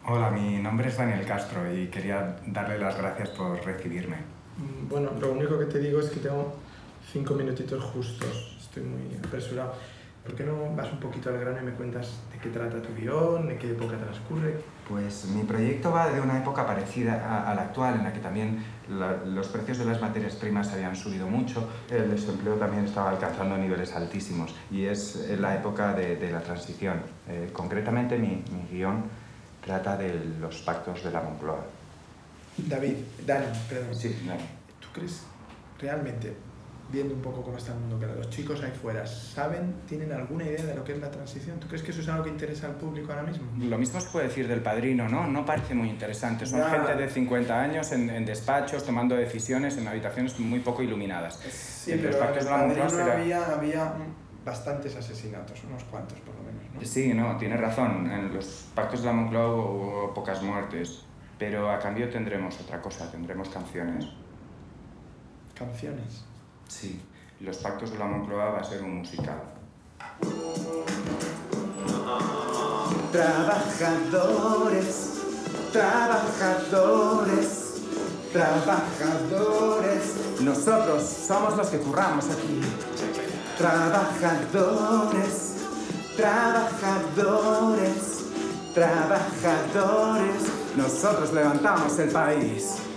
Hola, mi nombre es Daniel Castro y quería darle las gracias por recibirme. Bueno, lo único que te digo es que tengo 5 minutitos justos. Estoy muy apresurado. ¿Por qué no vas un poquito al grano y me cuentas de qué trata tu guión, de qué época transcurre? Pues mi proyecto va de una época parecida a la actual, en la que también los precios de las materias primas habían subido mucho, el desempleo también estaba alcanzando niveles altísimos y es la época de la transición. Concretamente mi guión trata de los pactos de la Moncloa. Dani, perdón. Sí, Dani. ¿Tú crees realmente, viendo un poco cómo está el mundo, que los chicos ahí fuera tienen alguna idea de lo que es la transición? ¿Tú crees que eso es algo que interesa al público ahora mismo? Lo mismo se puede decir del Padrino, ¿no? No parece muy interesante. Son gente de 50 años en despachos, tomando decisiones en habitaciones muy poco iluminadas. Sí, pero en el Padrino había bastantes asesinatos, unos cuantos por lo menos, ¿no? Sí, no, tiene razón. En los pactos de la Moncloa hubo pocas muertes, pero a cambio tendremos otra cosa, tendremos canciones. ¿Canciones? Sí, los pactos de la Moncloa va a ser un musical. Trabajadores, trabajadores, trabajadores. Nosotros somos los que curramos aquí. Trabajadores, trabajadores, trabajadores. Nosotros levantamos el país.